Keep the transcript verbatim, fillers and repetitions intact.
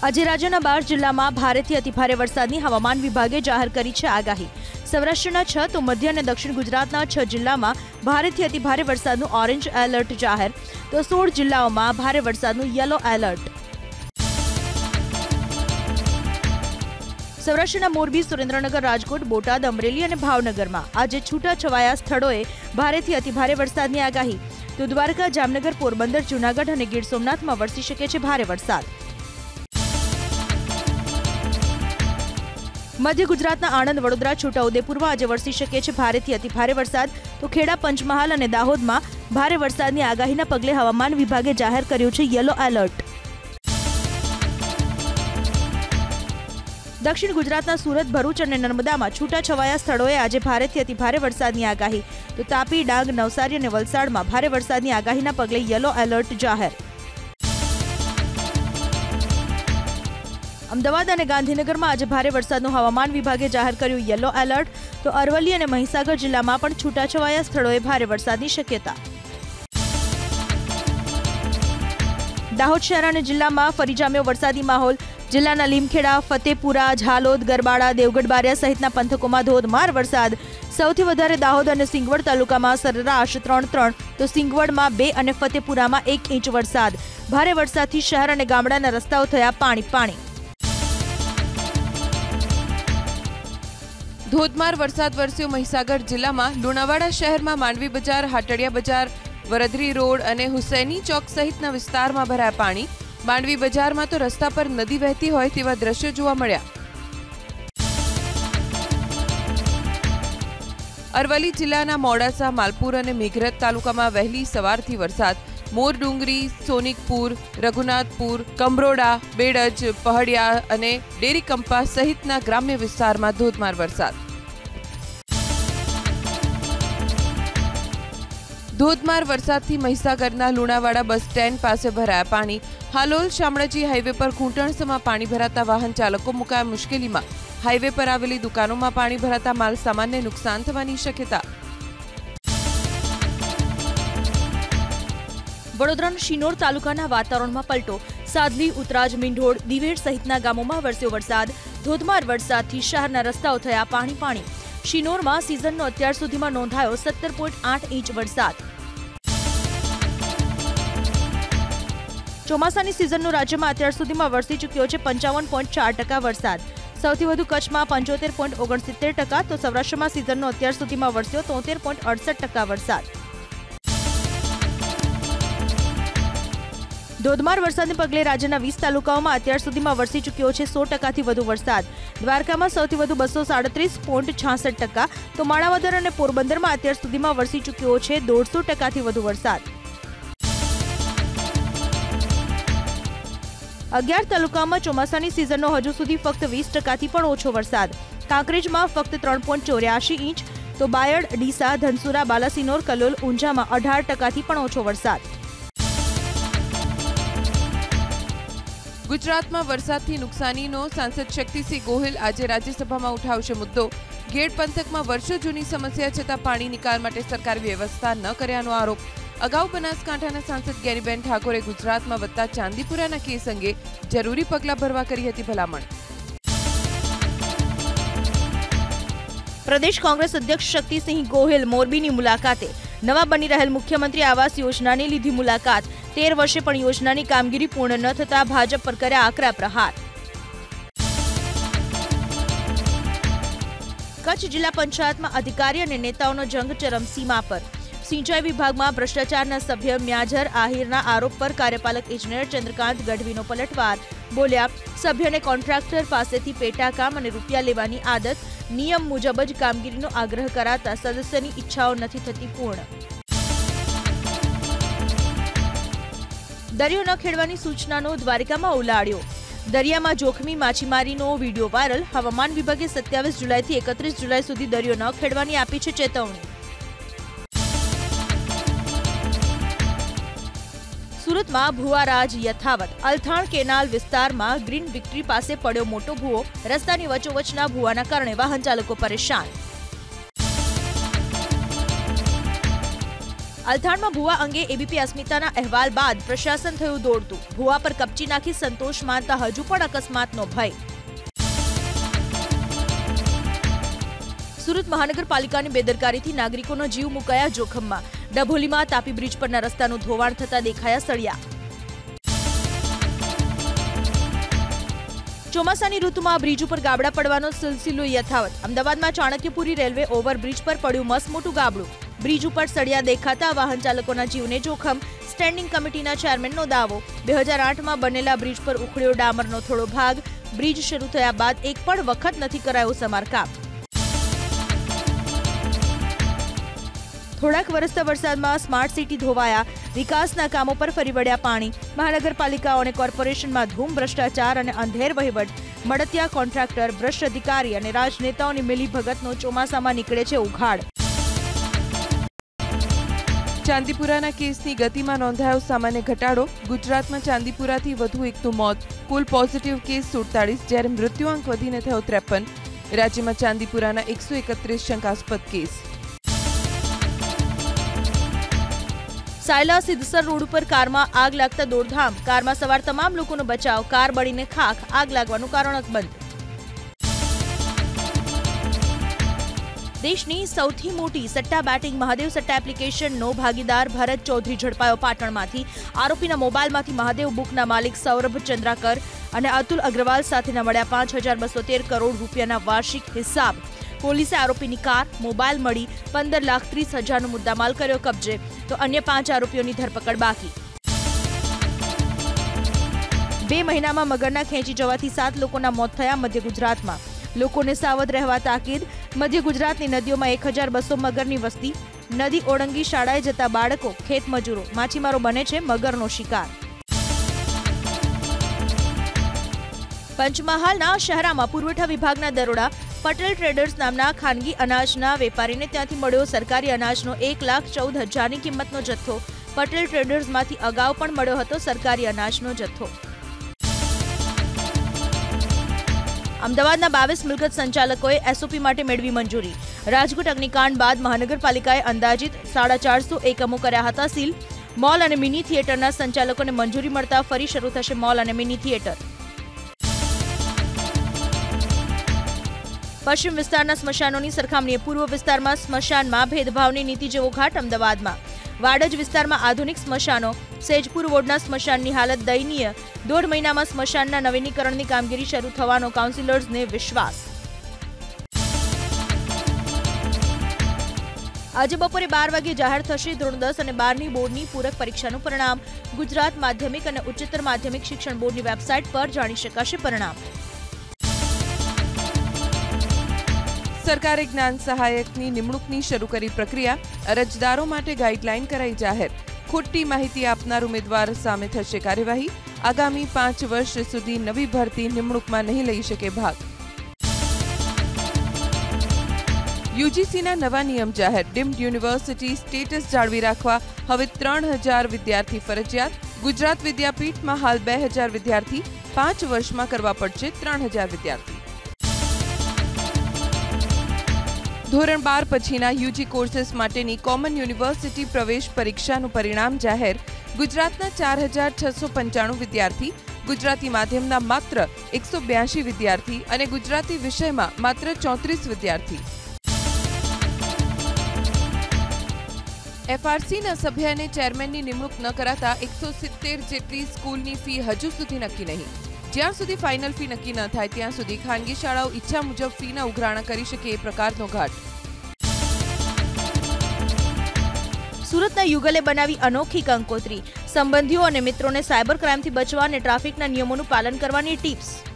આજે રાજ્યના બાર જિલ્લામાં ભારેથી અતિભારે વરસાદની હવામાન વિભાગે જાહેર કરી છે આગાહી। સૌરાષ્ટ્રના છ તો મધ્ય અને દક્ષિણ ગુજરાતના છ જિલ્લામાં ભારેથી અતિભારે વરસાદનું ઓરેન્જ એલર્ટ જાહેર, તો સોળ જિલ્લાઓમાં ભારે વરસાદનું યલો એલર્ટ। સૌરાષ્ટ્રના મોરબી, સુરેન્દ્રનગર, રાજકોટ, બોટાદ, અમરેલી અને ભાવનગરમાં આજે છૂટાછવાયા સ્થળોએ ભારેથી અતિભારે વરસાદની આગાહી, તો દ્વારકા, જામનગર, પોરબંદર, જૂનાગઢ અને ગીર સોમનાથમાં વરસી શકે છે ભારે વરસાદ। મધ્ય ગુજરાતના આણંદ, વડોદરા, છોટાઉદેપુરમાં આજે વરસી શકે છે ભારેથી અતિભારે વરસાદ, તો ખેડા, પંચમહાલ અને દાહોદમાં ભારે વરસાદની આગાહીના પગલે હવામાન વિભાગે જાહેર કર્યું છે યલો એલર્ટ। દક્ષિણ ગુજરાતના સુરત, ભરૂચ અને નર્મદામાં છૂટાછવાયા સ્થળોએ આજે ભારેથી અતિભારે વરસાદની આગાહી, તો તાપી, ડાંગ, નવસારી અને વલસાડમાં ભારે વરસાદની આગાહીના પગલે યલો એલર્ટ જાહેર। અમદાવાદ અને ગાંધીનગરમાં આજે ભારે વરસાદનું હવામાન વિભાગે જાહેર કર્યું યલો એલર્ટ, તો અરવલ્લી અને મહીસાગર જિલ્લામાં પણ છૂટાછવાયા સ્થળોએ ભારે વરસાદની શક્યતા। દાહોદ શહેર અને જિલ્લામાં ફરી જામ્યો વરસાદી માહોલ। જિલ્લાના લીમખેડા, ફતેપુરા, ઝાલોદ, ગરબાડા, દેવગઢ બારિયા સહિતના પંથકોમાં ધોધમાર વરસાદ। સૌથી વધારે દાહોદ અને સિંગવડ તાલુકામાં સરેરાશ ત્રણ ત્રણ, તો સિંગવડમાં બે અને ફતેપુરામાં એક ઇંચ વરસાદ। ભારે વરસાદથી શહેર અને ગામડાના રસ્તાઓ થયા પાણી પાણી। ધોધમાર વરસાદ વરસ્યો મહીસાગર જિલ્લામાં લુણાવાડા શહેરમાં માંડવી બજાર, હાટડિયા બજાર, વરદરી રોડ અને હુસૈની ચોક સહિતના વિસ્તારમાં ભરાયા પાણી। માંડવી બજારમાં તો રસ્તા પર નદી વહેતી હોય તેવા દ્રશ્યો જોવા મળ્યા। અરવલ્લી જિલ્લાના મોડાસા, માલપુર અને મેઘરજ તાલુકામાં વહેલી સવારથી વરસાદ। મોરડુંગરી, સોનિકપુર, રઘુનાથપુર, કમરોડા, બેડજ, પહડિયા અને ડેરીકંપા સહિતના ગ્રામ્ય વિસ્તારમાં ધોધમાર વરસાદ। ધોધમાર વરસાદથી મહીસાગરના લુણાવાડા બસ સ્ટેન્ડ પાસે ભરાયા પાણી। હાલોલ શામળાજી હાઈવે પર ઘૂંટણસમાં પાણી ભરાતા વાહન ચાલકો મુકાયા મુશ્કેલીમાં। હાઈવે પર આવેલી દુકાનોમાં પાણી ભરાતા માલ સામાનને નુકસાન થવાની શક્યતા। વડોદરાના શિનોર તાલુકાના વાતાવરણમાં પલટો। સાદલી, ઉતરાજ, મીંઢોળ, દિવેડ સહિતના ગામોમાં વરસ્યો વરસાદ। ધોધમાર વરસાદથી શહેરના રસ્તાઓ થયા પાણી પાણી। શિનોરમાં સિઝનનો અત્યાર સુધીમાં નોંધાયો સત્તર પોઈન્ટ આઠ ઇંચ વરસાદ। ચોમાસાની સિઝનનો રાજ્યમાં અત્યાર સુધીમાં વરસી ચૂક્યો છે પંચાવન પોઈન્ટ ચાર ટકા વરસાદ। સૌથી વધુ કચ્છમાં પંચોતેર પોઈન્ટ ઓગણસિત્તેર ટકા, તો સૌરાષ્ટ્રમાં સિઝનનો અત્યાર સુધીમાં વરસ્યો તોતેર પોઈન્ટ અડસઠ ટકા વરસાદ। ધોધમાર વરસાદને પગલે રાજ્યના વીસ તાલુકાઓમાં અત્યાર સુધીમાં વરસી ચૂક્યો છે સો ટકાથી વધુ વરસાદ। દ્વારકામાં સૌથી વધુ બસો સાડત્રીસ પોઈન્ટ છાસઠ ટકા, તો માણાવદર અને પોરબંદરમાં અત્યાર સુધીમાં વરસી ચૂક્યો છે દોઢસો ટકાથી વધુ વરસાદ। અગિયાર તાલુકામાં ચોમાસાની સિઝનનો હજુ સુધી ફક્ત વીસ ટકાથી પણ ઓછો વરસાદ। કાંકરેજમાં ફક્ત ત્રણ પોઈન્ટ ચોર્યાસી ઇંચ, તો બાયડ, ડીસા, ધનસુરા, બાલાસિનોર, કલોલ, ઊંઝામાં અઢાર ટકાથી પણ ઓછો વરસાદ। ગુજરાતમાં વરસાદથી નુકસાનીનો સાંસદ શક્તિસિંહ ગોહિલ આજે રાજ્યસભામાં ઉઠાવશે મુદ્દો। ગેડ પંથકમાં વર્ષો જૂની સમસ્યા છતાં પાણી નિકાલ માટે સરકાર વ્યવસ્થા ન કર્યાનો આરોપ। અગાઉ બનાસકાંઠાના સાંસદ ગેનીબેન ઠાકોરે ગુજરાતમાં વધતા ચાંદીપુરાના કેસ અંગે જરૂરી પગલાં ભરવા કરી હતી ભલામણ। પ્રદેશ કોંગ્રેસ અધ્યક્ષ શક્તિસિંહ ગોહિલ મોરબીની મુલાકાતે। નવા બની રહેલ મુખ્યમંત્રી આવાસ યોજનાની લીધી મુલાકાત। તેર વર્ષે પણ યોજનાની કામગીરી પૂર્ણ ન થતા ભાજપ પર કર્યા આકરા પ્રહાર। કચ્છ જિલ્લા પંચાયતમાં અધિકારી અને નેતાઓનો જંગ ચરમસીમા પર। સિંચાઈ વિભાગમાં ભ્રષ્ટાચારના સભ્ય મ્યાઝર આહિરના આરોપ પર કાર્યપાલક ઇજનેર ચંદ્રકાંત ગઢવીનો પલટવાર। બોલ્યા, સભ્યને કોન્ટ્રાક્ટર પાસેથી પેટા કામ અને રૂપિયા લેવાની આદત। નિયમ મુજબ જ કામગીરીનો આગ્રહ કરાતા સદસ્યની ઈચ્છાઓ નથી થતી પૂર્ણ। દરિયો ન ખેડવાની સૂચનાનો દ્વારિકામાં ઉલાળ્યો। દરિયામાં જોખમી માછીમારીનો વિડીયો વાયરલ। હવામાન વિભાગે સત્યાવીસ જુલાઈથી એકત્રીસ જુલાઈ સુધી દરિયો ન ખેડવાની આપી છે ચેતવણી। સુરતમાં ભૂવારાજ યથાવત। અલથાણ કેનાલ વિસ્તારમાં ગ્રીન વિક્ટરી પાસે પડ્યો મોટો ભૂવો। રસ્તાની વચ્ચોવચ્ચના ભૂવાના કારણે વાહન ચાલકો પરેશાન। અલથાણમાં ભુવા અંગે એબીપી અસ્મિતાના અહેવાલ બાદ પ્રશાસન થયું દોડતું. ભુવા પર કપચી નાખી સંતોષ માનતા હજુ પણ અકસ્માતનો ભય. સુરત મહાનગરપાલિકાની બેદરકારીથી નાગરિકોનો જીવ મુકાયા જોખમમાં. ડભોલીમાં તાપી બ્રિજ પરના રસ્તાનું ધોવાણ થતા દેખાયા સળિયા. ચોમાસાની ઋતુમાં બ્રિજ ઉપર ગાબડા પડવાનો સિલસિલો યથાવત. અમદાવાદમાં ચાણક્યપુરી રેલવે ઓવરબ્રિજ પર પડ્યું મસમોટું ગાબડું. બ્રિજ ઉપર સળિયા દેખાતા વાહન ચાલકોના જીવને જોખમ. સ્ટેન્ડિંગ કમિટીના ચેરમેનનો દાવો. બે હજાર આઠમાં બનેલા બ્રિજ પર ઉખડ્યો ડામરનો થોડો ભાગ. બ્રિજ શરૂ થયા બાદ એક પણ વખત નથી કરાયું સમારકામ. થોડાક વરસતા વરસાદમાં સ્માર્ટ સિટી ધોવાયા. વિકાસના કામો પર ફરી વળ્યા પાણી. મહાનગરપાલિકાઓ અને કોર્પોરેશનમાં ધૂમ ભ્રષ્ટાચાર અને અંધેર વહીવટ. મળતિયા કોન્ટ્રાક્ટર, ભ્રષ્ટ અધિકારી અને રાજનેતાઓની મિલીભગતનો ચોમાસામાં નીકળે છે ઉઘાડ. ચાંદીપુરાના કેસની ગતિમાં નોંધાયો સામાન્ય ઘટાડો. ગુજરાતમાં ચાંદીપુરાથી વધુ એકનું મોત. કુલ પોઝિટિવ કેસ સુડતાલીસ, જ્યારે મૃત્યુઆંક વધીને થયો ત્રેપન. રાજ્યમાં ચાંદીપુરાના એકસો એકત્રીસ શંકાસ્પદ કેસ. સાયલા સિદ્ધસર રોડ ઉપર કારમાં આગ લાગતા દોડધામ. કારમાં સવાર તમામ લોકોનો બચાવ. કાર બળીને ખાખ. આગ લાગવાનું કારણ અકબંધ. દેશની સૌથી મોટી સટ્ટા બેટિંગ મહાદેવ સટ્ટા એપ્લિકેશનનો ભાગીદાર ભરત ચૌધરી ઝડપાયો પાટણમાંથી. આરોપીના મોબાઈલમાંથી મહાદેવ બુકના માલિક સૌરભ ચંદ્રાકર અને અતુલ અગ્રવાલ સાથેના મળ્યા પાંચ હજાર બસો તેર કરોડ રૂપિયાના વાર્ષિક હિસાબ. પોલીસે આરોપીની કાર, મોબાઈલ મળી પંદર લાખ ત્રીસ હજારનો મુદ્દામાલ કર્યો કબજે, તો અન્ય પાંચ આરોપીઓની ધરપકડ બાકી. બે મહિનામાં મગરના ખેંચી જવાથી સાત લોકોના મોત થયા મધ્ય ગુજરાતમાં. લોકોને સાવધ રહેવા તાકીદ. મધ્ય ગુજરાતની નદીઓમાં એક હજાર બસો મગરની વસ્તી. નદી ઓળંગી શાળાએ જતા બાળકો, ખેતમજૂરો, માછીમારો બને છે મગરનો શિકાર. પંચમહાલના શહેરામાં પુરવઠા વિભાગના દરોડા. પટેલ ટ્રેડર્સ નામના ખાનગી અનાજના વેપારીને ત્યાંથી મળ્યો સરકારી અનાજનો એક લાખ ચૌદ હજારની કિંમતનો જથ્થો. પટેલ ટ્રેડર્સમાંથી અગાઉ પણ મળ્યો હતો સરકારી અનાજનો જથ્થો. અમદાવાદના બાવીસ મિલકત સંચાલકોએ એસઓપી માટે મેળવી મંજૂરી. રાજકોટ અગ્નિકાંડ બાદ મહાનગરપાલિકાએ અંદાજિત સાડા ચારસો એકમો કર્યા હતા સીલ. મોલ અને મિની થિયેટરના સંચાલકોને મંજૂરી મળતા ફરી શરૂ થશે મોલ અને મિની થિયેટર. પશ્ચિમ વિસ્તારના સ્મશાનોની સરખામણીએ પૂર્વ વિસ્તારમાં સ્મશાનમાં ભેદભાવની નીતિ જેવો ઘાટ અમદાવાદમાં. વાડજ વિસ્તારમાં આધુનિક સ્મશાનો. સેજપુર વોર્ડના સ્મશાનની હાલત દયનીય. દોઢ મહિનામાં સ્મશાનના નવીનીકરણની કામગીરી શરૂ થવાનો કાઉન્સિલર્સને વિશ્વાસ. આજે બપોરે બાર વાગે જાહેર થશે ધોરણ દસ અને બારની બોર્ડની પૂરક પરીક્ષાનું પરિણામ. ગુજરાત માધ્યમિક અને ઉચ્ચતર માધ્યમિક શિક્ષણ બોર્ડની વેબસાઇટ પર જાણી શકાશે પરિણામ. સરકારે જ્ઞાન સહાયકની નિમણૂકની શરૂ કરી પ્રક્રિયા. અરજદારો માટે ગાઈડલાઈન કરાઈ જાહેર. ખોટી માહિતી આપનાર ઉમેદવાર સામે થશે કાર્યવાહી. આગામી પાંચ વર્ષ સુધી નવી ભરતી નિમણૂકમાં નહીં લઈ શકે ભાગ. યુજીસીના નવા નિયમ જાહેર. ડીમ્ડ યુનિવર્સિટી સ્ટેટસ જાળવી રાખવા હવે ત્રણ હજાર વિદ્યાર્થી ફરજિયાત. ગુજરાત વિદ્યાપીઠમાં હાલ બે હજાર વિદ્યાર્થી. પાંચ વર્ષમાં કરવા પડશે ત્રણ હજાર વિદ્યાર્થી. ધોરણ બાર પછીના યુજી કોર્सेस માટેની કોમન યુનિવર્સિટી પ્રવેશ પરીક્ષાનું પરિણામ જાહેર. ગુજરાતના ચાર હજાર છસો પંચાણું વિદ્યાર્થી, ગુજરાતી માધ્યમના માત્ર એકસો બ્યાસી વિદ્યાર્થી અને ગુજરાતી વિષયમાં માત્ર ચોત્રીસ વિદ્યાર્થી. એફઆરસીના સભ્ય અને ચેરમેનની નિમણૂક ન કરાતા એકસો સિત્તેર જેટલી સ્કૂલની ફી હજુ સુધી નક્કી નહીં. જ્યાં સુધી ફાઇનલ ફી નક્કી ન થાય ત્યાં સુધી ખાનગી શાળાઓ ઈચ્છા મુજબ ફીના ઉઘરાણા કરી શકે એ પ્રકારનો ઘાટ. સુરતના યુગલે બનાવી અનોખી કંકોત્રી. સંબંધીઓ અને મિત્રોને સાયબર ક્રાઇમથી બચવા અને ટ્રાફિકના નિયમોનું પાલન કરવાની ટિપ્સ.